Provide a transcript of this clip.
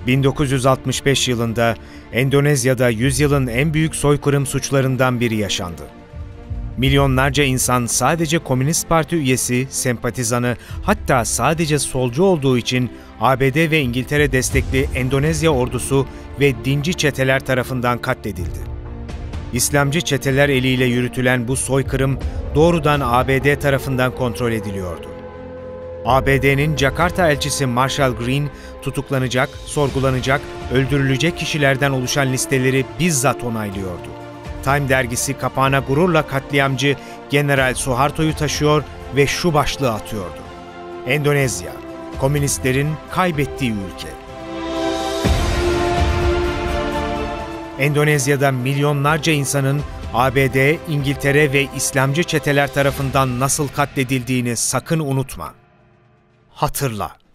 1965 yılında Endonezya'da yüzyılın en büyük soykırım suçlarından biri yaşandı. Milyonlarca insan sadece Komünist Parti üyesi, sempatizanı, hatta sadece solcu olduğu için ABD ve İngiltere destekli Endonezya ordusu ve dinci çeteler tarafından katledildi. İslamcı çeteler eliyle yürütülen bu soykırım doğrudan ABD tarafından kontrol ediliyordu. ABD'nin Jakarta elçisi Marshall Green, tutuklanacak, sorgulanacak, öldürülecek kişilerden oluşan listeleri bizzat onaylıyordu. Time dergisi kapağına gururla katliamcı General Suharto'yu taşıyor ve şu başlığı atıyordu: Endonezya, komünistlerin kaybettiği ülke. Endonezya'da milyonlarca insanın ABD, İngiltere ve İslamcı çeteler tarafından nasıl katledildiğini sakın unutma. Hatırla.